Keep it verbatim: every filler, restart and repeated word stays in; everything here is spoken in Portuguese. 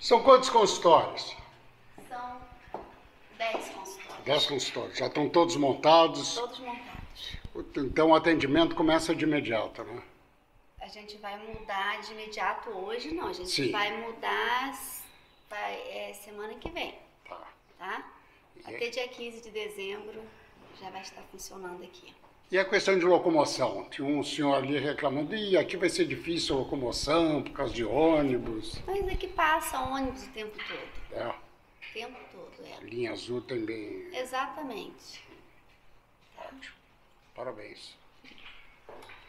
São quantos consultórios? São dez consultórios. Dez consultórios. Já estão todos montados? Todos montados. Então o atendimento começa de imediato, né? A gente vai mudar de imediato hoje, não. A gente Sim. vai mudar vai, é, semana que vem. Tá. Tá? Até dia quinze de dezembro já vai estar funcionando aqui. E a questão de locomoção? Tinha um senhor ali reclamando, e aqui vai ser difícil a locomoção por causa de ônibus. Mas aqui passa ônibus o tempo todo. É. O tempo todo, é. A linha azul também. Exatamente. Ótimo. Parabéns.